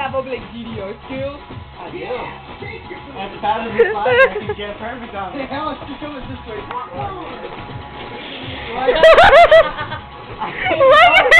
have oblique GDO skills? I do. That's better than fun. I can get perfect on it. Hey, Alex, just come this way. What?